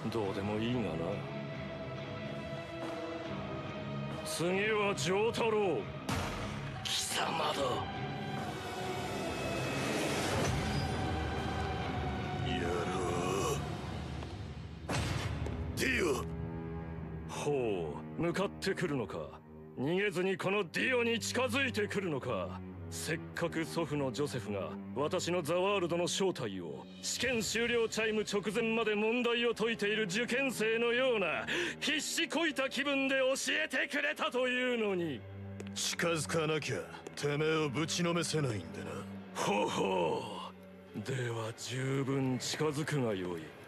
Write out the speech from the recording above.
どうでもいいがな。次は丈太郎。貴様だ。 やろう。ディオ。 ほう、向かってくるのか。逃げずにこのディオに近づいてくるのか。せっかく祖父のジョセフが私のザワールドの正体を試験終了チャイム直前まで問題を解いている受験生のような必死こいた気分で教えてくれたというのに。 近づかなきゃてめえをぶちのめせないんでな。 ほほう、では十分近づくがよい。